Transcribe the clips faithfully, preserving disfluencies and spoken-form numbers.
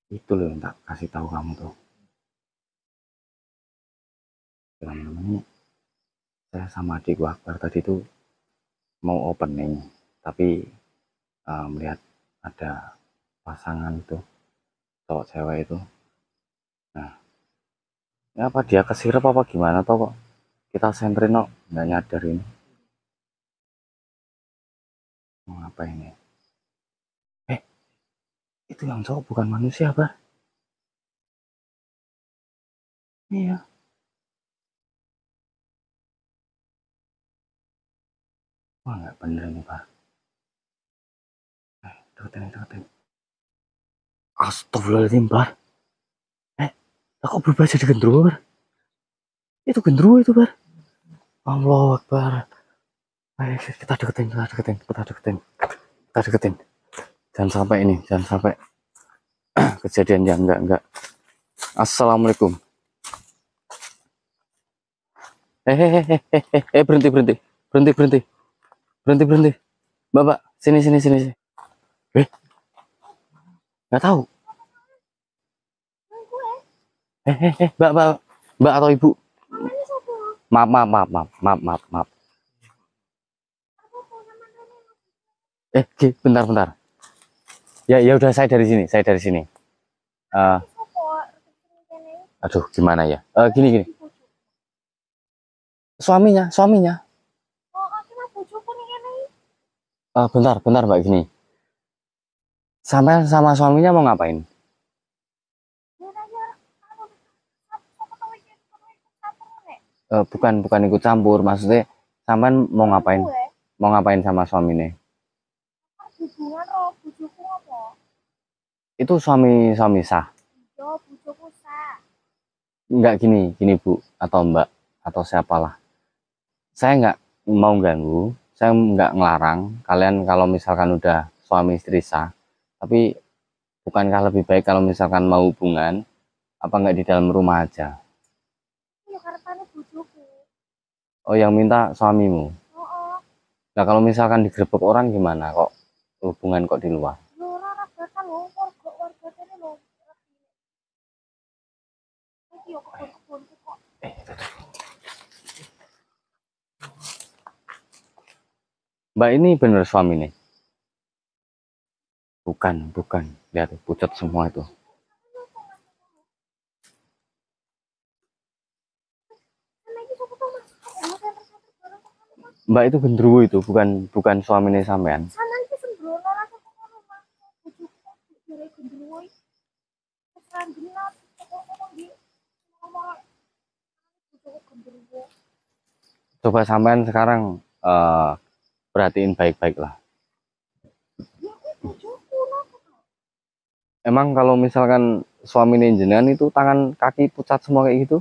Itu loh yang tak kasih tahu kamu tuh. Teman-teman, saya sama adikku Akbar tadi tuh mau opening, tapi uh, melihat ada pasangan itu, cowok cewek itu. Nah, ya apa dia kesirep apa gimana toh kok kita senterin kok nggak nyadar ini. Mau apa ini? Eh, itu yang cowok bukan manusia, Bar. Iya. Wah, nggak bener ini, Bar. Eh, deketin, deketin. Astagfirullahaladzim, Bar. Eh, kok berubah jadi gendruwo, Bar? Itu gendruwo itu, Bar. Allah Akbar. Ayo, kita deketin, kita deketin, kita deketin. Kita deketin. Jangan sampai ini, jangan sampai kejadian yang enggak enggak. Assalamualaikum. Eh, eh, eh, eh, eh, eh, berhenti, berhenti, berhenti, berhenti, berhenti, berhenti. Bapak, sini, sini, sini, sini. Eh, nggak tahu. Eh, eh, eh, mbak, mbak, mbak atau ibu? Maaf, maaf, maaf, maaf, maaf, maaf, maaf. Eh, bentar, bentar. Ya, ya udah saya dari sini, saya dari sini. Uh, aduh, gimana ya? Uh, gini, gini. Suaminya, suaminya. Uh, bentar, bentar, mbak, gini. Sampai sama suaminya mau ngapain? Uh, bukan, bukan ikut campur, maksudnya sampai mau ngapain? Mau ngapain sama suaminya? Itu suami suami sah. Enggak gini, gini Bu atau Mbak atau siapalah. Saya nggak mau ganggu, saya nggak ngelarang kalian kalau misalkan udah suami istri sah. Tapi bukankah lebih baik kalau misalkan mau hubungan, apa nggak di dalam rumah aja? Oh, yang minta suamimu. Nah, kalau misalkan digerebek orang gimana kok hubungan kok di luar? Mbak ini bener suami nih? Bukan, bukan. Lihat pucat semua itu. Mbak itu gendruwo itu, bukan bukan suaminya sampean. Coba sampean sekarang uh, perhatiin baik-baik lah. Emang kalau misalkan suami jenengan itu tangan kaki pucat semua kayak gitu?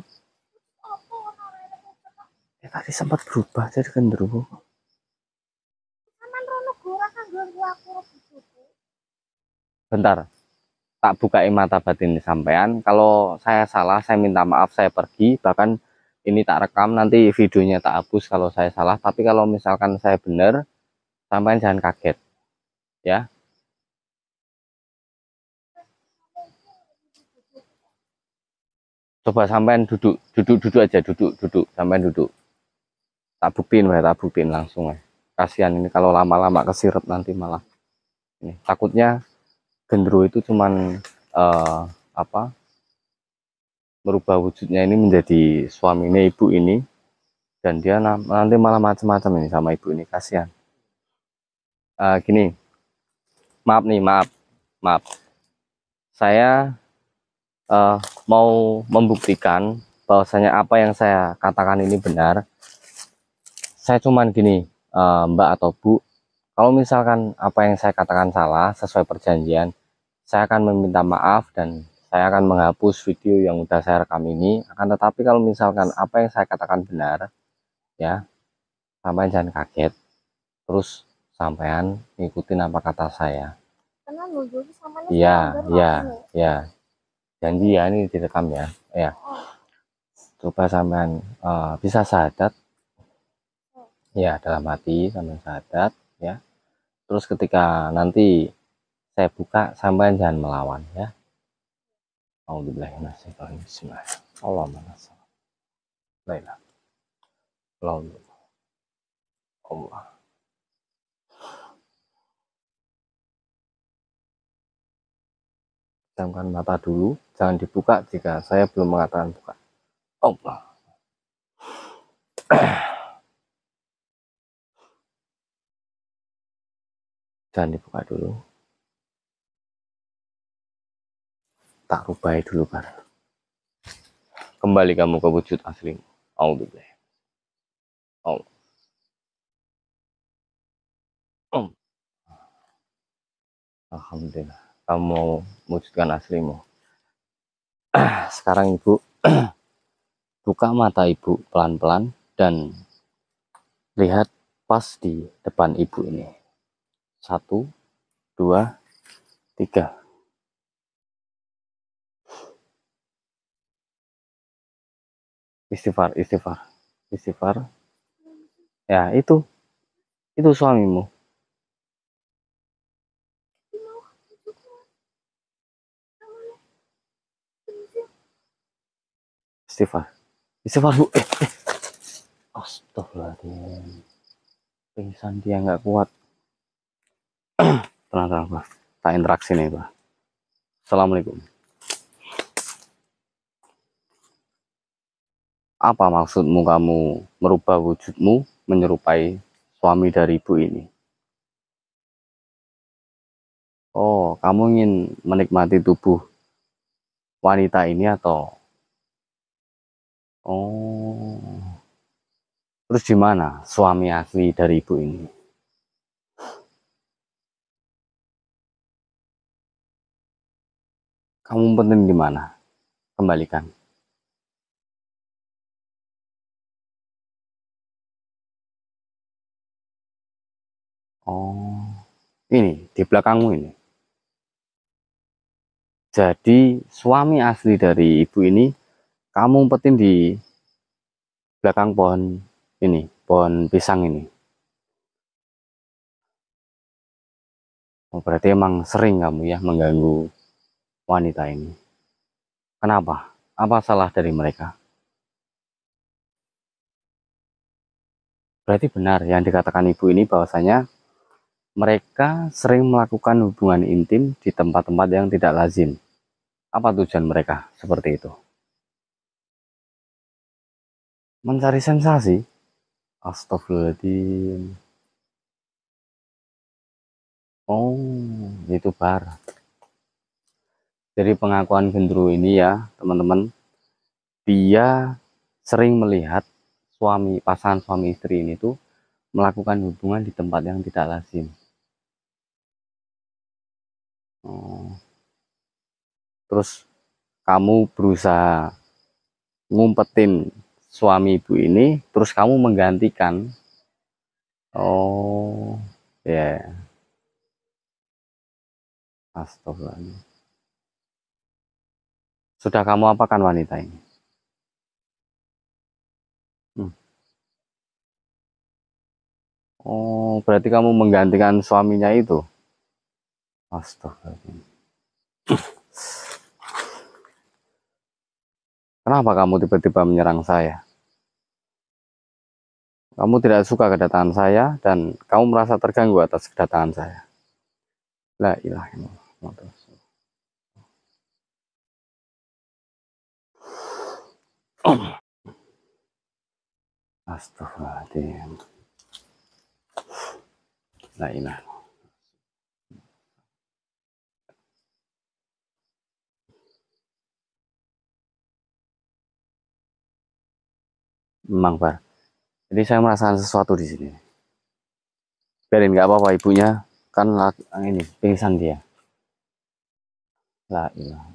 Ya, tadi sempat berubah jadi gendruwo. Bentar, tak bukain mata batin sampean. Kalau saya salah, saya minta maaf, saya pergi. Bahkan ini tak rekam, nanti videonya tak hapus kalau saya salah. Tapi kalau misalkan saya benar, sampean jangan kaget, ya. Coba sampean duduk, duduk, duduk aja, duduk, duduk, sampean duduk. Tak buktiin, ya, tak buktiin langsung, ya. Kasihan ini kalau lama-lama kesirep nanti malah. Ini takutnya gendruwo itu cuman uh, apa? Merubah wujudnya ini menjadi suaminya ibu ini, dan dia nanti malah macam-macam ini sama ibu ini, kasihan. Uh, gini, maaf nih, maaf, maaf. Saya uh, mau membuktikan bahwasanya apa yang saya katakan ini benar. Saya cuman gini, uh, Mbak atau Bu, kalau misalkan apa yang saya katakan salah sesuai perjanjian, saya akan meminta maaf dan saya akan menghapus video yang udah saya rekam ini. Akan tetapi kalau misalkan apa yang saya katakan benar, ya, sampai jangan kaget, terus sampean ngikutin apa kata saya. Iya, iya, ya. Janji ya, ini direkam ya. Ya. Coba sampean uh, bisa syahadat. Ya, dalam hati sampean syahadat, ya. Terus ketika nanti saya buka, sampean jangan melawan, ya. Alhamdulillah, Bismillah. Allahumma nasab. Laila. Allah. Allah. Pejamkan mata dulu, jangan dibuka jika saya belum mengatakan buka. Allah. Jangan dibuka dulu. Tak rubai dulu, Bar. Kembali kamu ke wujud asli. Alhamdulillah. Allah. Oh. Alhamdulillah. Kamu mau wujudkan aslimu. Sekarang Ibu buka mata Ibu pelan-pelan dan lihat pas di depan Ibu ini. Satu, dua, tiga. Istighfar, istighfar, istighfar. Ya, itu. Itu suamimu. Istighfar. Istighfar, Bu. Eh, eh. Astagfirullahaladzim. Pingsan dia nggak kuat. Tenang, tenang, Pak. Tak interaksi nih, Pak. Assalamualaikum. Apa maksudmu kamu merubah wujudmu menyerupai suami dari Ibu ini? Oh, kamu ingin menikmati tubuh wanita ini atau? Oh, terus di mana suami asli dari Ibu ini? Kamu penting di mana? Kembalikan. Oh, ini di belakangmu ini. Jadi suami asli dari Ibu ini kamu umpetin di belakang pohon ini, pohon pisang ini. Oh, berarti emang sering kamu ya mengganggu wanita ini. Kenapa? Apa salah dari mereka? Berarti benar yang dikatakan Ibu ini bahwasanya mereka sering melakukan hubungan intim di tempat-tempat yang tidak lazim. Apa tujuan mereka seperti itu? Mencari sensasi. Astagfirullahaladzim. Oh, itu Bar. Jadi pengakuan gendruwo ini ya, teman-teman, dia sering melihat suami pasangan suami istri ini tuh melakukan hubungan di tempat yang tidak lazim. Oh. Terus kamu berusaha ngumpetin suami Ibu ini, terus kamu menggantikan. Oh, ya. Yeah. Astagfirullah. Sudah kamu apakan wanita ini? Hmm. Oh, berarti kamu menggantikan suaminya itu? Astagfirullah. Kenapa kamu tiba-tiba menyerang saya? Kamu tidak suka kedatangan saya dan kamu merasa terganggu atas kedatangan saya. La ilaha illallah. Astagfirullahaladzim. La ilaha. Memang Bar. Jadi saya merasakan sesuatu di sini. Biarin nggak apa-apa ibunya, kan ini pingsan dia. La ilaha.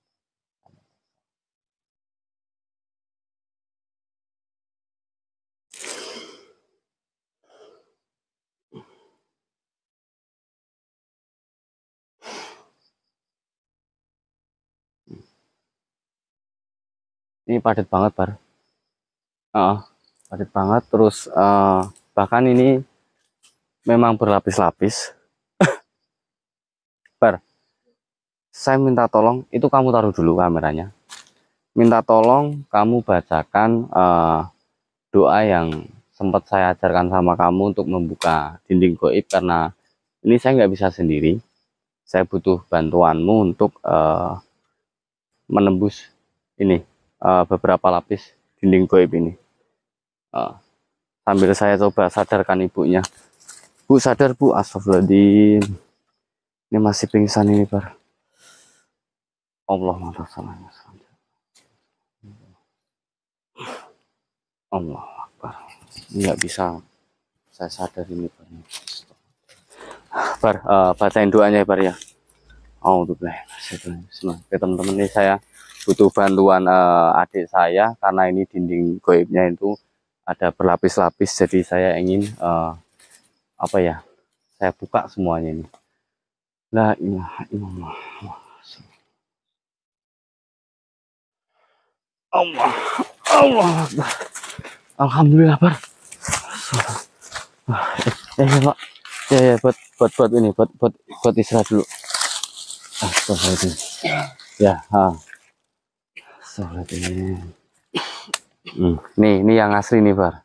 Ini padat banget Bar. Uh, padat banget terus uh, bahkan ini memang berlapis-lapis. Bar, saya minta tolong, itu kamu taruh dulu kameranya. Minta tolong kamu bacakan uh, doa yang sempat saya ajarkan sama kamu untuk membuka dinding goib, karena ini saya nggak bisa sendiri. Saya butuh bantuanmu untuk uh, menembus ini uh, beberapa lapis dinding goib ini. Uh, sambil saya coba sadarkan ibunya. Bu, sadar Bu, astagfirullahaladzim. Ini masih pingsan ini, Bar. Allah salahnya. Allah Akbar. Nggak bisa saya sadar ini, Bar. Bar, uh, bacain doanya ya, Bar ya. Alhamdulillah. Oke teman-teman, ini saya butuh bantuan uh, adik saya, karena ini dinding goibnya itu ada berlapis-lapis, jadi saya ingin uh, apa ya, saya buka semuanya ini. La ilaha illallah. Allah, Allah Akbar. Alhamdulillah, Bar. Eh, eh Pak. Ya, ya, buat buat buat ini, buat buat buat istirahat dulu. Astagfirullahaladzim. Ya, ha. Astagfirullahaladzim. Hmm. Nih, ini yang asli nih, Bar.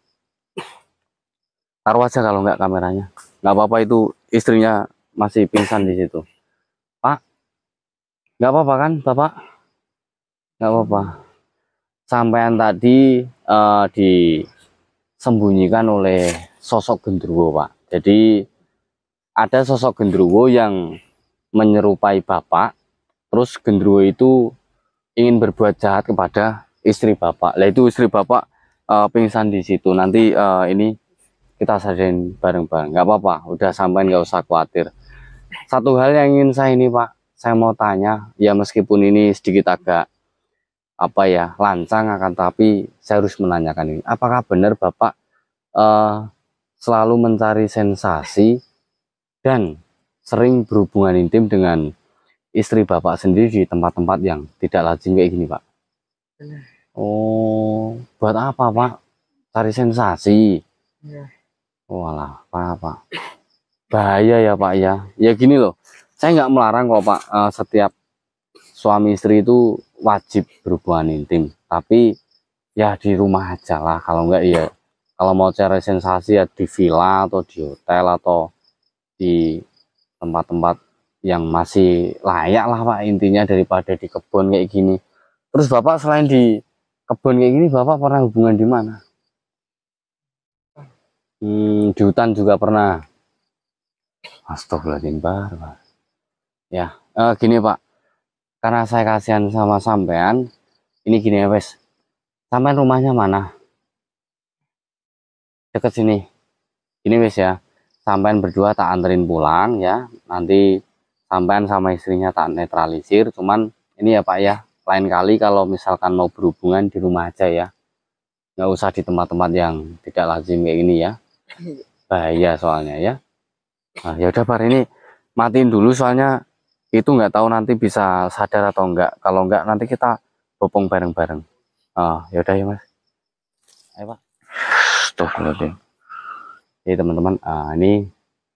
Taruh aja kalau nggak kameranya. Nggak apa-apa, itu istrinya masih pingsan di situ. Pak, nggak apa-apa kan, Bapak? Nggak apa-apa. Sampean tadi uh, disembunyikan oleh sosok genderuwo, Pak. Jadi ada sosok genderuwo yang menyerupai Bapak, terus genderuwo itu ingin berbuat jahat kepada istri Bapak. Lah itu istri Bapak uh, pingsan di situ. Nanti uh, ini kita sadarin bareng-bareng. Nggak apa-apa, udah sampai, nggak usah khawatir. Satu hal yang ingin saya ini, Pak, saya mau tanya, ya meskipun ini sedikit agak apa ya, lancang, akan tapi saya harus menanyakan ini. Apakah benar Bapak uh, selalu mencari sensasi dan sering berhubungan intim dengan istri Bapak sendiri di tempat-tempat yang tidak lazim kayak gini, Pak? Benar. Oh, buat apa, Pak? Cari sensasi? Ya. Walah, Pak, Pak. Bahaya ya, Pak ya. Ya gini loh, saya nggak melarang kok, Pak. Uh, setiap suami istri itu wajib berhubungan intim, tapi ya di rumah aja lah. Kalau enggak ya, kalau mau cari sensasi ya di villa atau di hotel atau di tempat-tempat yang masih layak lah, Pak, intinya, daripada di kebun kayak gini. Terus Bapak selain di kebun kayak gini, Bapak pernah hubungan di mana? Hmm, di hutan juga pernah. Astagfirullahaladzim, Pak. Ya, eh, gini Pak, karena saya kasihan sama sampean, ini gini ya wes, sampean rumahnya mana? Deket sini. Ini wes ya, sampean berdua tak anterin pulang ya, nanti sampean sama istrinya tak netralisir. Cuman ini ya Pak ya, lain kali kalau misalkan mau berhubungan di rumah aja ya, nggak usah di tempat-tempat yang tidak lazim kayak gini ya, bahaya soalnya ya. Nah ya udah Pak, ini matiin dulu soalnya itu nggak tahu nanti bisa sadar atau enggak. Kalau enggak nanti kita bopong bareng-bareng. Oh, ya udah ya Mas. Ayo Pak. Astagfirullahaladzim. Jadi teman-teman, uh, ini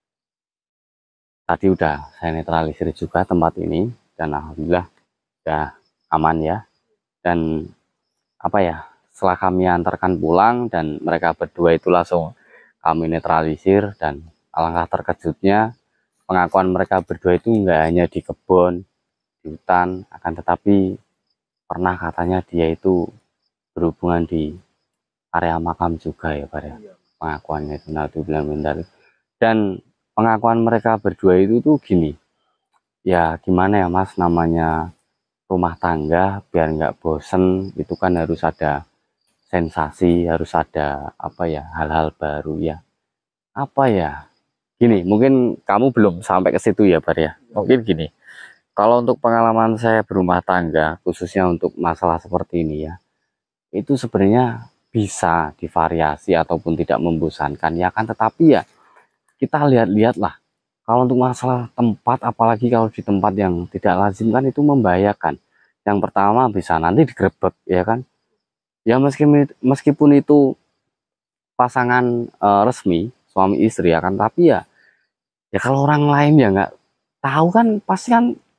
tadi udah saya netralisir juga tempat ini, dan alhamdulillah udah aman ya. Dan apa ya, setelah kami antarkan pulang dan mereka berdua itu langsung kami netralisir, dan alangkah terkejutnya pengakuan mereka berdua itu enggak hanya di kebun, di hutan, akan tetapi pernah katanya dia itu berhubungan di area makam juga ya Pak ya. Pengakuannya itu, nah itu bilang bentar. Dan pengakuan mereka berdua itu tuh gini, ya gimana ya Mas, namanya rumah tangga, biar nggak bosen itu kan harus ada sensasi, harus ada apa ya, hal-hal baru ya. Apa ya, gini, mungkin kamu belum sampai ke situ ya Bar ya. Mungkin gini, kalau untuk pengalaman saya berumah tangga, khususnya untuk masalah seperti ini ya, itu sebenarnya bisa divariasi ataupun tidak membosankan ya kan, tetapi ya kita lihat-lihat lah. Kalau untuk masalah tempat, apalagi kalau di tempat yang tidak lazim kan itu membahayakan. Yang pertama bisa nanti digerebek ya kan. Ya meskipun meskipun itu pasangan e, resmi suami istri ya kan, tapi ya ya kalau orang lain ya nggak tahu kan, pasti kan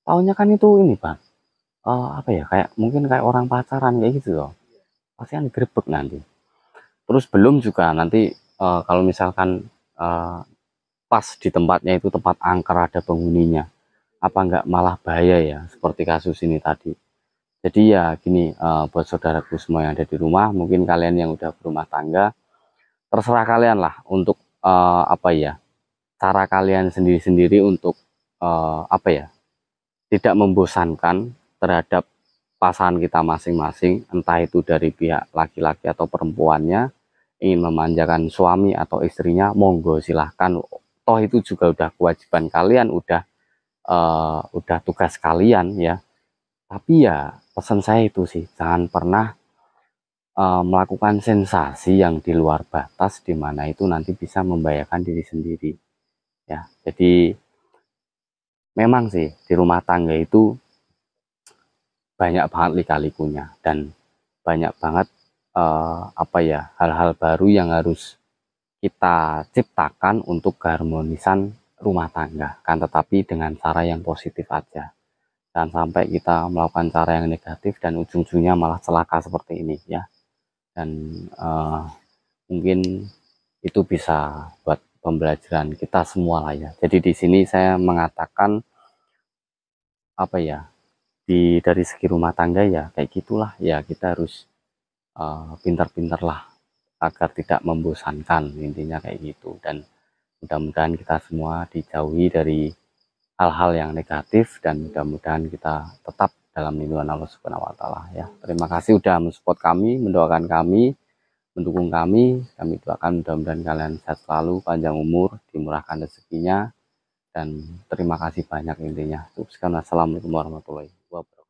Taunya kan itu ini Bang, eee, apa ya, kayak mungkin kayak orang pacaran kayak gitu loh, pasti kan digerebek nanti. Terus belum juga nanti, eee, kalau misalkan, eee, pas di tempatnya itu tempat angker ada penghuninya, apa nggak malah bahaya ya, seperti kasus ini tadi. Jadi ya gini, eee, buat saudaraku semua yang ada di rumah, mungkin kalian yang udah berumah tangga, terserah kalian lah untuk, eee, apa ya, cara kalian sendiri-sendiri untuk, eee, apa ya, tidak membosankan terhadap pasangan kita masing-masing, entah itu dari pihak laki-laki atau perempuannya, ingin memanjakan suami atau istrinya, monggo silahkan. Toh itu juga udah kewajiban kalian, udah uh, udah tugas kalian ya. Tapi ya pesan saya itu sih, jangan pernah uh, melakukan sensasi yang di luar batas, di mana itu nanti bisa membahayakan diri sendiri ya. Jadi memang sih di rumah tangga itu banyak banget lika-likunya dan banyak banget uh, apa ya, hal-hal baru yang harus kita ciptakan untuk keharmonisan rumah tangga, kan tetapi dengan cara yang positif aja. Dan sampai kita melakukan cara yang negatif dan ujung-ujungnya malah celaka seperti ini ya. Dan uh, mungkin itu bisa buat pembelajaran kita semua lah ya. Jadi di sini saya mengatakan apa ya, di dari segi rumah tangga ya kayak gitulah ya, kita harus uh, pintar-pintar lah agar tidak membosankan, intinya kayak gitu. Dan mudah-mudahan kita semua dijauhi dari hal-hal yang negatif dan mudah-mudahan kita tetap dalam lindungan Allah Subhanahu wa taala ya. Terima kasih udah mensupport kami, mendoakan kami, mendukung kami. Kami doakan mudah-mudahan kalian sehat selalu, panjang umur, dimurahkan rezekinya dan terima kasih banyak intinya. Assalamualaikum warahmatullahi wabarakatuh.